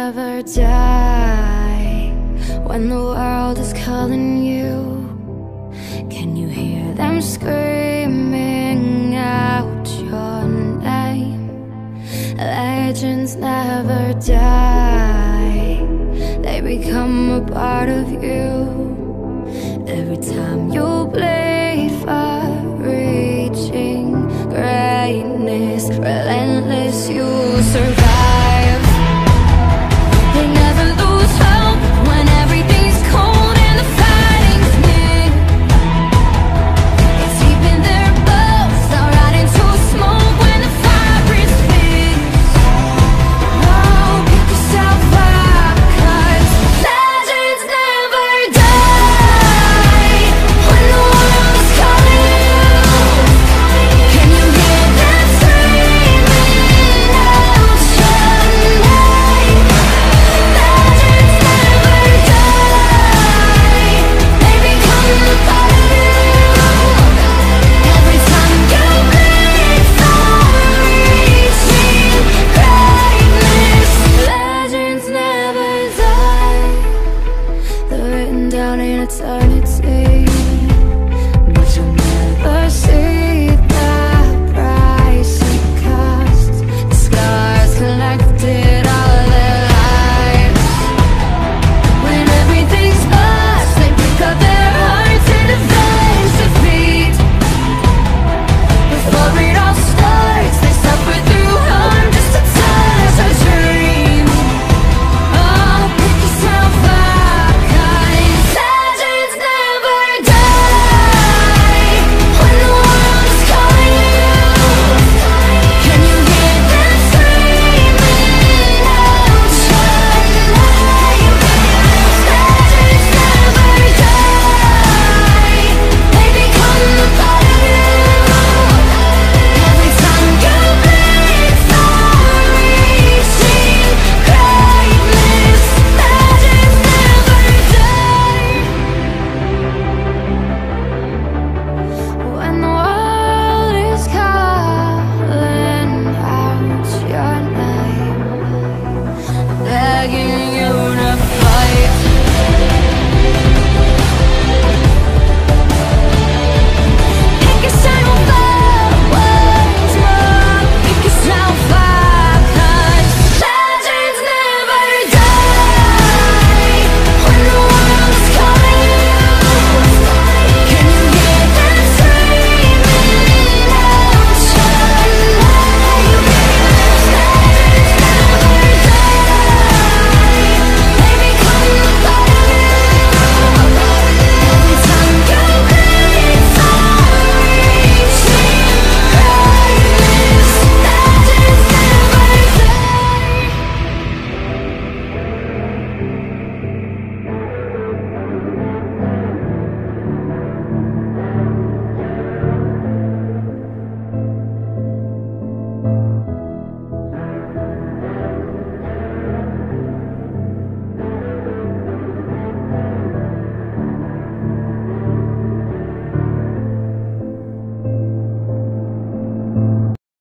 never die. When the world is calling you, can you hear them screaming out your name? Legends never die, they become a part of you. Every time you bleed for reaching greatness, relentless, you survive. They never lose hope when everything's cold and the fighting's near. It's deep in their bones, they'll rot into smoke when the fire is big. Oh, pick yourself up, 'cause legends never die. When the world is calling you, can you hear them screaming out your name? Legends never die, they become a part of you. Every time you bleed for reaching greatness, legends never die. They're written down in eternity.